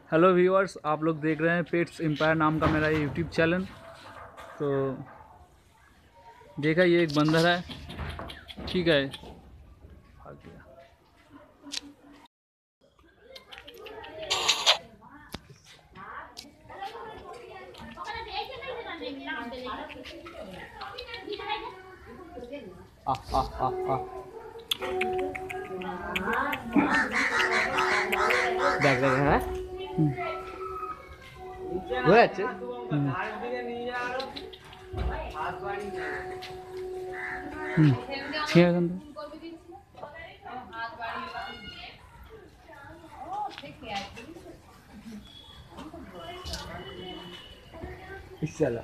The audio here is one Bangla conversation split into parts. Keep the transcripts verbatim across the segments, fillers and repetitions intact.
हेलो व्यूअर्स, आप लोग देख रहे हैं पेट्स एम्पायर नाम का मेरा यूट्यूब चैनल। तो देखा, ये एक बंदर है, ठीक है। भाग गया। आ, आ, आ, आ। দেখ দেখ হ্যাঁ হয়ে যাচ্ছে। হুম, ঠিক আছে। ইনশাআল্লাহ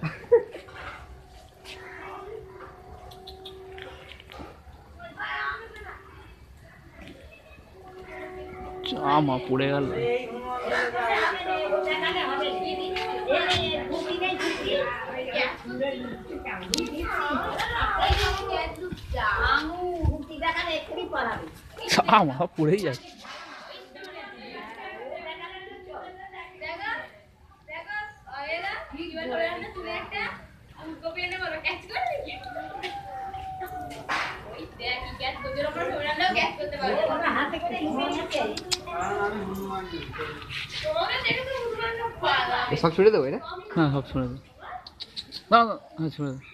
আমা পড়ে গেল। আমা পড়েই যাচ্ছে। সব ছুড়ে দেবো না? হ্যাঁ, সব শুনে দে। না না, হ্যাঁ শুনে দে।